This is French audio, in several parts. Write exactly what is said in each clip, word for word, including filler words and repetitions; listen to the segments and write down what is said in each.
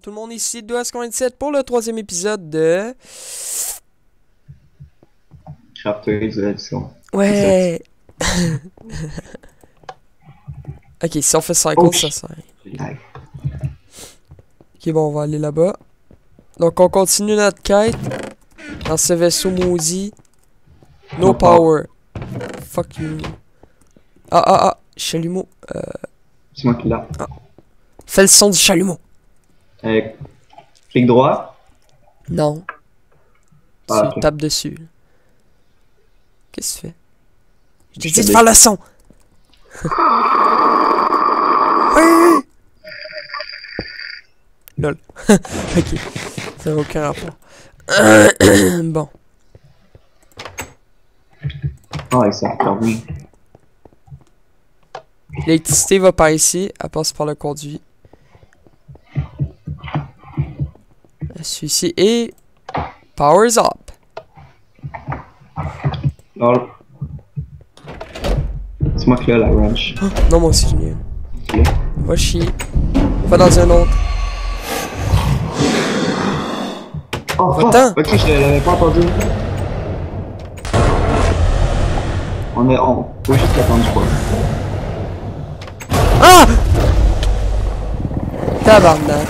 tout le monde, ici deux S quatre-vingt-dix-sept pour le troisième épisode de... Chapter Exhalation. Ouais! Ok, si on fait cinq Oh, ça sert. Lag. Ok, bon, on va aller là-bas. Donc, on continue notre quête dans ce vaisseau maudit. No No power. Fuck you. Ah, ah, ah, chalumeau. Euh, C'est moi qui l'a. fais le son du chalumeau. Euh, clic droit. Non. Ah, Tu ok. tapes dessus. Qu'est-ce que tu fais? Je t'ai Je dit de fais faire le son. Oui! Lol. Ok. Ça n'a aucun rapport. Bon. Ah, ouais, ça a perdu. L'électricité va par ici. Elle passe par le conduit. Elle suit ici. Et... Powers up. Lol. C'est moi qui l'a la ranch. Oh, non, moi aussi, j'en ai une. Ok. Va chier. Va dans un autre. Oh, Va-t'en. fuck. Ok, je l'avais pas entendu. On est... On faut juste attendre, je crois. Ah! Tabarnak.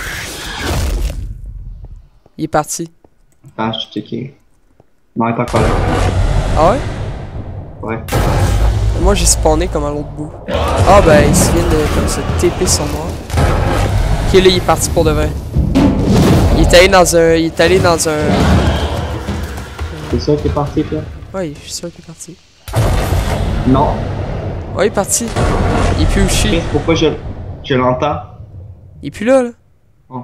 Il est parti. Ah, je suis checké. Non, il est encore là. Ah ouais? Ouais. Moi, j'ai spawné comme à l'autre bout. Ah ben, il se vient de comme se T P sur moi. Ok, là, il est parti pour de vrai. Il est allé dans un... Il est allé dans un... C'est ça qui est parti, là? Ouais, je suis sûr qu'il est parti. Non. Ouais, il est parti. Il est plus où je suis. Chris, pourquoi je, je l'entends? Il est plus là, là. Oh.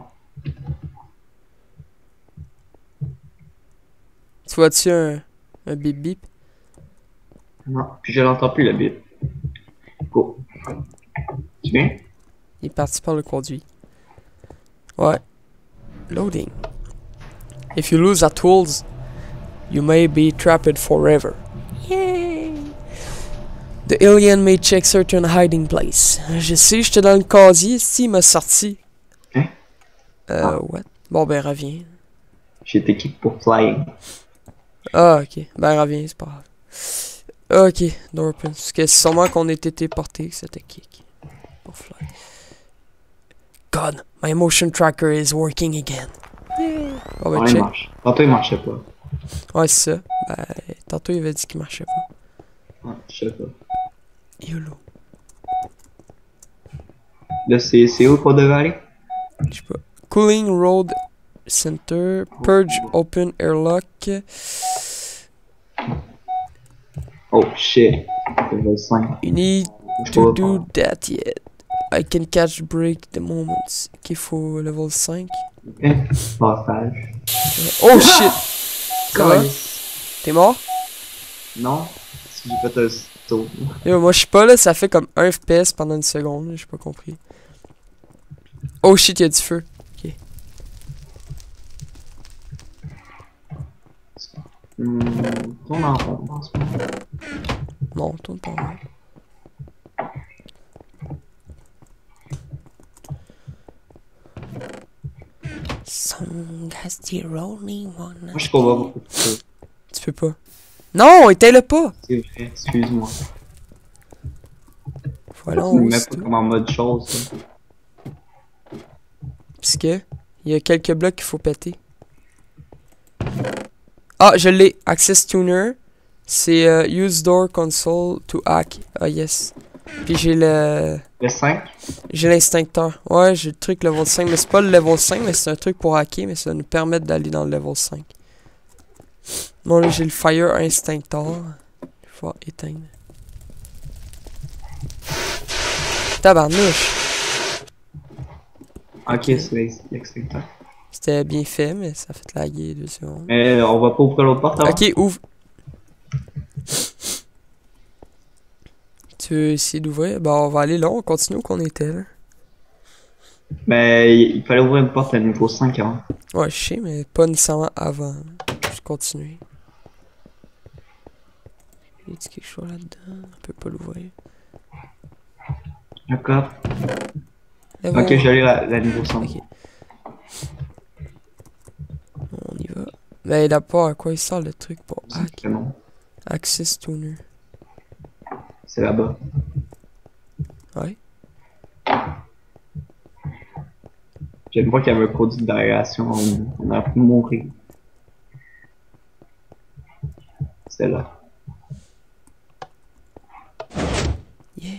Tu vois-tu un... Un bip bip? Non, puis je l'entends plus, le bip. Go. Tu viens? Il est parti par le conduit. Ouais. Loading. If you lose our tools, you may be trapped forever. Yay! The alien may check certain hiding place. Je sais, j'étais dans le casier, si il m'a sorti. Hein? Euh, Ah. what? Bon, ben, reviens. J'ai été kick pour flying. Ah, ok. Ben, reviens, c'est pas grave. Ok, door open. Parce que c'est sûrement qu'on était téléporté que c'était kick. Pour fly. God, my motion tracker is working again. Yay! On va Oh, il check. marche. Tantôt, il marchait pas. Ouais, c'est ça. Ben, tantôt, il avait dit qu'il marchait pas. Ouais, je sais pas. YOLO. Là, c'est c'est où qu'on devait aller? Je sais pas. Cooling Road Center. Purge Open Airlock. Oh, shit. Level cinq. You need Je to peux do pas. that yet. I can catch break the moments. Ok, faut level cinq. Ok. Passage. Oh shit! Ça va? Calice. T'es mort? Non. Si j'ai fait un saut. Yo, moi je suis pas là, ça fait comme un F P S pendant une seconde, j'ai pas compris. Oh shit, y'a du feu. Ok. Hmm, tourne en rond en ce moment. Non, tourne pas mal. Song has the rolling one. Moi, je comprends beaucoup de ça. Tu peux pas. Non, était là pas! C'est vrai, excuse-moi. Faut aller en Je me haut, mets c'est pas tout. comme en mode chose. là. Puisque, il y a quelques blocs qu'il faut péter. Ah, je l'ai. Access Tuner. C'est euh, Use Door Console to hack. Ah, yes. Puis j'ai le... Le cinq? J'ai l'instincteur. Ouais, j'ai le truc level cinq. Mais c'est pas le level cinq, mais c'est un truc pour hacker. Mais ça va nous permettre d'aller dans le level cinq. Bon, là, j'ai le Fire Instinctor. Il faut éteindre. Tabarnouche. Ok, c'est l'ex- l'extincteur. C'était bien fait, mais ça a fait laguer deux secondes. Mais on va pas ouvrir l'autre porte avant? Ok, ouvre. Tu veux essayer d'ouvrir? Bah, on va aller là, on continue où qu'on était là. Mais il il fallait ouvrir une porte à niveau cinq avant. Ouais, je sais, mais pas nécessairement avant. Je continue. Y a-t-il quelque chose là-dedans? On peut pas l'ouvrir. D'accord. Et Ok, voilà. j'allais à la niveau cinq. Ok. Mais il a pas à quoi il sort le truc pour hack. C'est non. Access Tuner. C'est là-bas. Ouais. J'aime pas qu'il y avait un produit d'aération, on, on a pu mourir. C'est là. Yeah.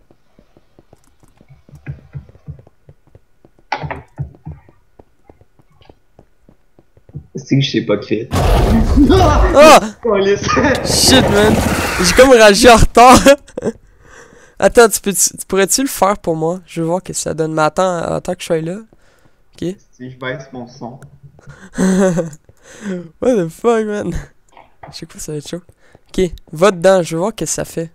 C'est que je sais pas qui. Ah! Shit, man! J'ai comme réagi en retard. Attends, tu, peux, tu pourrais-tu le faire pour moi? Je veux voir que ça donne. Mais attends, attends que je sois là. Ok. Si je baisse mon son. What the fuck, man? Je sais pas, ça va être chaud. Ok, va dedans, je veux voir ce que ça fait.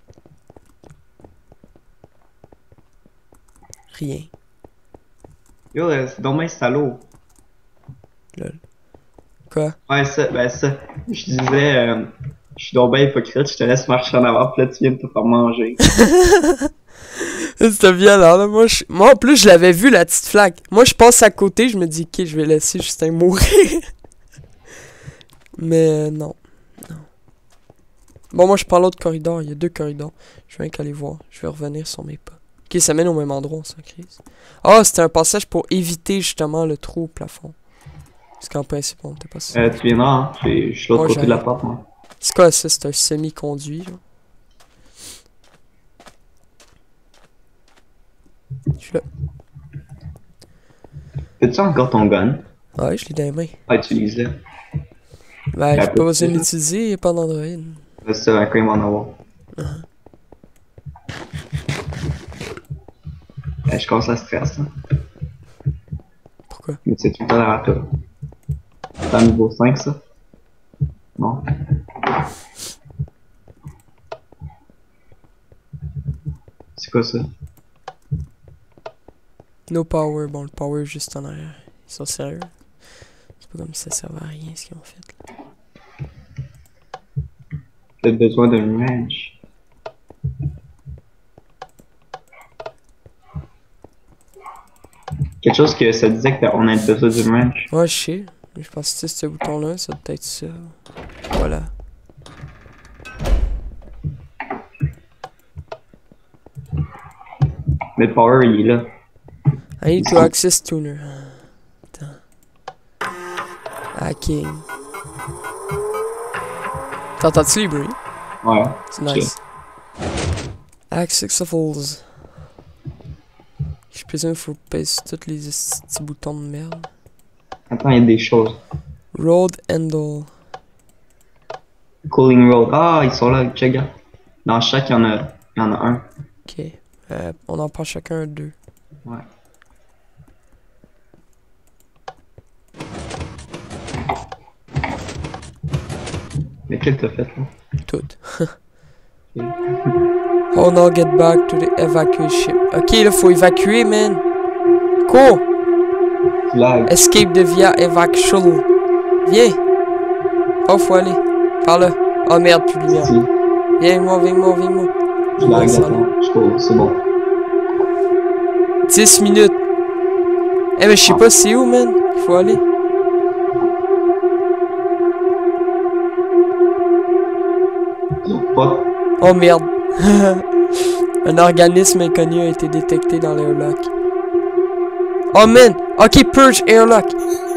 Rien. Yo, euh, c'est dommage salaud. Lol. Quoi? Ouais, ça, ben ça. Je disais, euh, je suis donc bien hypocrite, je te laisse marcher en avant, pis là tu viens de te faire manger. C'était violent, là. Moi, je... Moi, en plus, je l'avais vu, la petite flaque. Moi, je passe à côté, je me dis, ok, je vais laisser Justin mourir. Mais euh, non. Non. Bon, moi, je prends l'autre corridor. Il y a deux corridors. Je vais aller voir. Je vais revenir sur mes pas. Ok, ça mène au même endroit, sans crise. Ah, oh, c'était un passage pour éviter, justement, le trou au plafond. Parce qu'en principe, on n'était pas sûr. Euh, tu viendras, hein? Je suis l'autre Oh, côté de la porte, moi. C'est quoi ça? C'est un semi-conduit, genre. Je suis là. T'as-tu encore ton gun? Ouais, je l'ai dans les mains. Ah, utilise-le. Ben, j'ai peu pas besoin de plus. l'utiliser, il n'y a pas d'Android. Là, c'est un quand il va en avoir. Uh-huh. Euh, je commence à stresser. Hein. Pourquoi? Mais c'est tout le temps la rata. C'est un niveau cinq, ça? Non. C'est quoi ça? No power. Bon, le power est juste en arrière. Ils sont sérieux? C'est pas comme si ça servait à rien ce qu'ils ont fait. Là. Peut-être besoin d'un range. Quelque chose que ça disait qu'on a besoin d'une range. Ouais, je sais. Je pense que c'est ce bouton-là, ça doit être ça. Voilà. Mais le power, il est là. I need to access tuner. Attends. Hacking. T'entends-tu les bruits? Ouais. C'est nice. Accessibles. Je présume qu'il faut passer tous les petits boutons de merde. Attends, il y a des choses. Road handle. Cooling road. Ah, ils sont là, check. Dans chaque, il y en a, il y en a un. Ok. Euh, on en prend chacun deux. Ouais. Mais qu'est-ce que t'as fait là? Toutes. Oh no, get back to the evacuation. Ok, là, faut évacuer, man. Cool. Lag. Escape de via evacuation. Viens. Oh, faut aller. Par là. Oh merde, plus de lumière. Si. Viens, moi, viens, moi, viens, moi. Je lag, attends. Je trouve, c'est bon. dix minutes. Eh, mais je sais pas c'est où, man. Il faut aller. Pas. Oh merde. Un organisme inconnu a été détecté dans l'airlock. Oh man. Ok, purge airlock.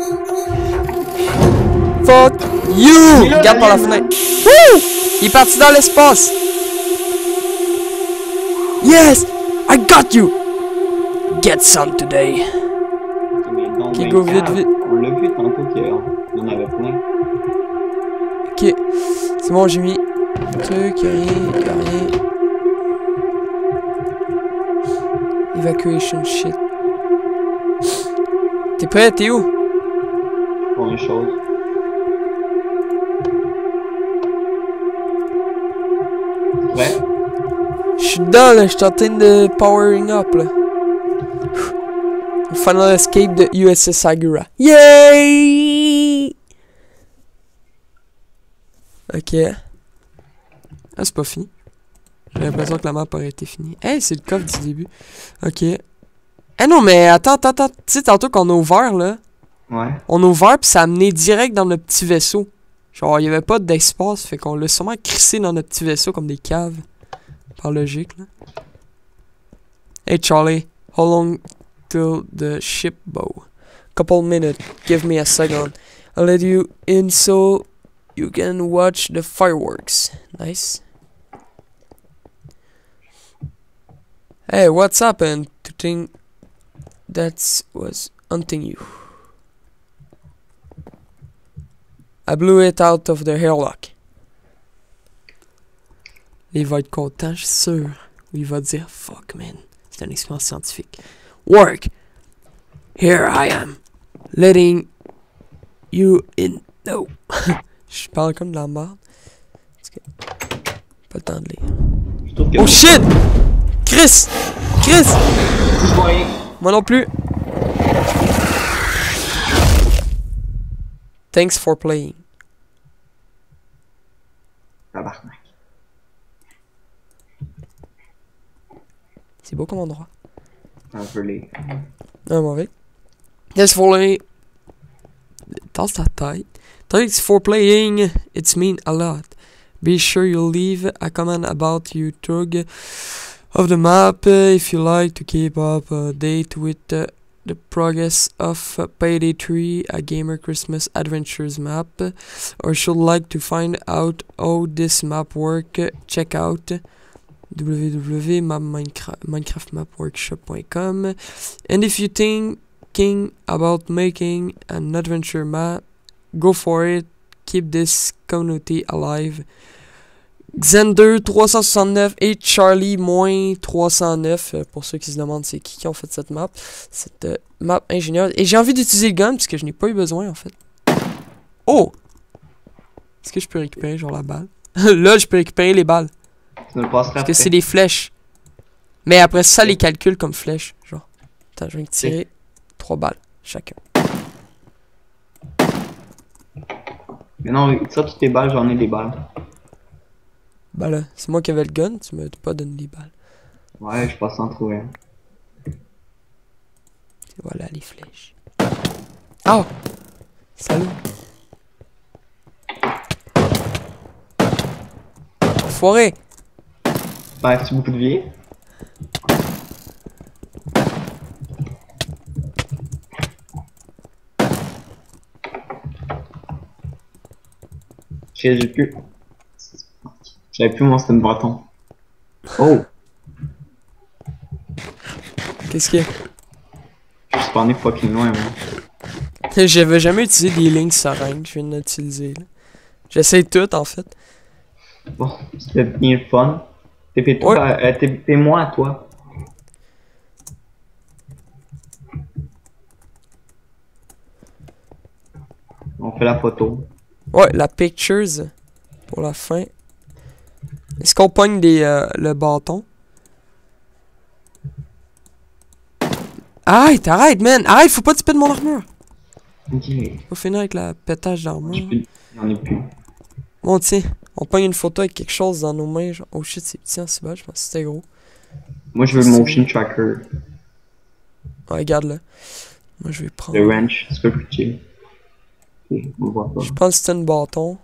Fuck you. Regarde par la fenêtre. Woo! Il est parti dans l'espace. Yes. I got you. Get some today. Ok, go vite, vite. On l'a vu tantôt qu'il y en avait plein. Ok. C'est bon, j'ai mis le truc, y'a rien, y'a rien. Evacuation shit. T'es prêt? T'es où? Pour une chose. Ouais. Je suis dedans là, je suis en train de powering up là. Final escape de U S S Agura. Yay! Ok. Ah, c'est pas fini. J'ai l'impression que la map aurait été finie. Hey, c'est le coffre du début. Ok. Eh non, mais attends, attends, attends. Tu sais, tantôt qu'on a ouvert là. Ouais. On a ouvert, puis ça a amené direct dans notre petit vaisseau. Genre, il y avait pas d'espace, fait qu'on l'a sûrement crissé dans notre petit vaisseau comme des caves. Par logique, là. Hey Charlie, how long till the ship bow? Couple minutes, give me a second. I'll let you in so you can watch the fireworks. Nice. Hey, what's happened to think that was hunting you? I blew it out of the airlock. Il va être content, je suis sûr. Il va dire, fuck man, c'est une expérience scientifique. Work! Here I am, letting you in. No! Je parle comme de la merde. Pas le temps de lire. Je trouve que Oh shit! Chris! Chris! je vois rien. Moi non plus. Thanks for playing. Tabarnak. C'est beau comme endroit. Un peu les. Un mauvais. Thanks for playing. Tasse ta tête. Thanks for playing. It's mean a lot. Be sure you leave a comment about you tug of the map uh, if you like to keep up a date with uh, the progress of uh, Payday three, a gamer Christmas adventures map, uh, or should like to find out how this map work, uh, check out uh, w w w dot minecraft map workshop dot com. And if you thinking about making an adventure map, go for it. Keep this community alive. Xander trois cent soixante-neuf et Charlie moins trois cent neuf, euh, pour ceux qui se demandent c'est qui qui ont fait cette map, cette euh, map ingénieuse. Et j'ai envie d'utiliser le gun parce que je n'ai pas eu besoin en fait. Oh! Est-ce que je peux récupérer genre la balle? Là je peux récupérer les balles. Tu me le passeras Parce que après. c'est des flèches. Mais après ça les calcule comme flèches. Genre. Attends, je vais tirer trois balles chacun. Mais non, ça, toutes tes balles, j'en ai des balles. Bah là, c'est moi qui avais le gun, tu m'as pas donné les balles. Ouais, je passe en trouver un. Et voilà les flèches. Ah! Salut! Foiré! Perds-tu beaucoup de vie? J'ai j'ai plus. J'avais plus mon stun bâton. Oh! Qu'est-ce qu'il y a? Je suis spawné fucking loin, moi. J'avais jamais utilisé des lignes seringues, je viens de l'utiliser là. J'essaie tout en fait. Bon, c'était bien fun. T P-toi, Ouais. euh, T P-moi à toi. On fait la photo. Ouais, la pictures pour la fin. Est-ce qu'on pogne des, euh, le bâton? Arrête, arrête, man! Arrête, faut pas te de mon armure! Ok. Faut finir avec la pétage d'armure. J'en ai plus. Bon, tiens, on pogne une photo avec quelque chose dans nos mains. Genre, oh shit, c'est petit en cyber, je pense que c'était gros. Moi, je veux le motion tracker. Ouais, regarde là. Moi, je vais prendre. Le wrench, c'est pas plus chill. Ok, on voit pas. Je pense que c'était un bâton.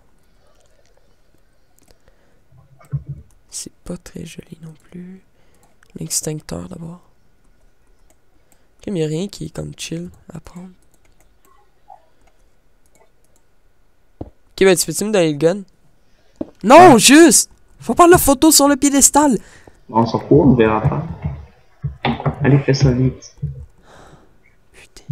C'est pas très joli non plus. L'extincteur d'abord. Ok, mais y'a rien qui est comme chill à prendre. Ok, ben tu peux-tu me donner le gun? Non, juste! Faut prendre la photo sur le piédestal! On s'en fout, on verra pas. Allez, fais ça vite. Putain.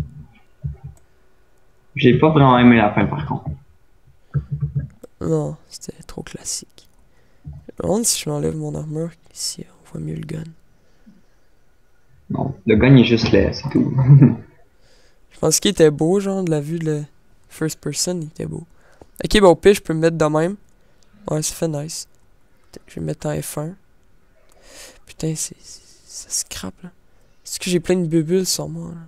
J'ai pas vraiment aimé la fin par contre. Non, c'était trop classique. Je me demande si je m'enlève mon armure, si on voit mieux le gun. Non, le gun il est juste laid, c'est tout. Je pense qu'il était beau, genre, de la vue de la first person, il était beau. Ok, bon, au pire, je peux me mettre de même. Ouais, ça fait nice. Je vais me mettre en F un. Putain, c'est. Ça scrape, là. Est-ce que j'ai plein de bulles sur moi, là?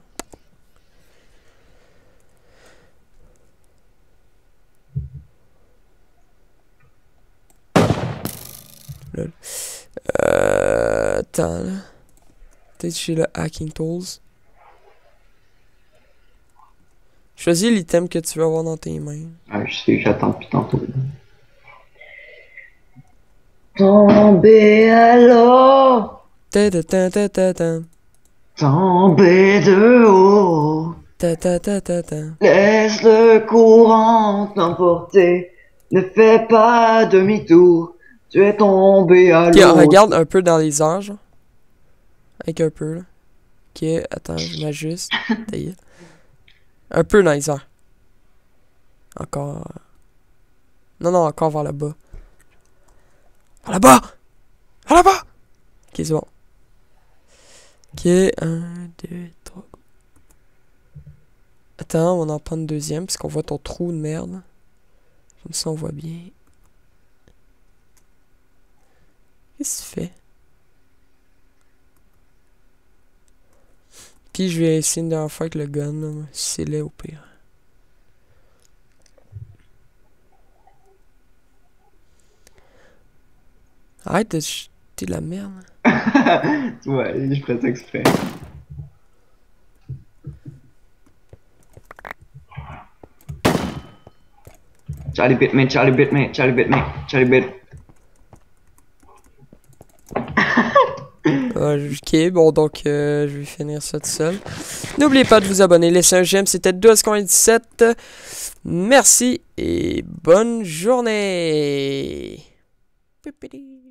Lol. Euh. Attends, là. Peut-être que j'ai le hacking tools. Je Choisis l'item que tu veux avoir dans tes mains. Ah, je sais, j'attends depuis tantôt. Tomber à l'eau, Ta ta ta ta ta ta. tomber de haut. Ta ta ta ta ta. Laisse le courant t'emporter, ne fais pas demi-tour, tu es tombé à Ok, l'eau. on regarde un peu dans les airs, genre. Avec un peu, là. Ok, attends, je m'ajuste. Ta gueule. Un peu dans les airs. Encore. Non, non, encore vers là-bas. Vers là-bas! Vers là-bas! Ok, c'est bon. Ok, un, deux, trois. Attends, on va en prendre une deuxième, parce qu'on voit ton trou de merde. Comme ça, on voit bien. Qu'est-ce que tu fais? Puis je vais essayer une dernière fois avec le gun, là. C'est laid au pire. Arrête de jeter de la merde. Ouais, je ferais ça exprès. Charlie bit me, Charlie bit me, Charlie bit me, Charlie bit. Euh, ok, bon, donc euh, je vais finir ça tout seul. N'oubliez pas de vous abonner, laissez un j'aime, c'était douze quatre-vingt-dix-sept. Merci et bonne journée. Pipidi.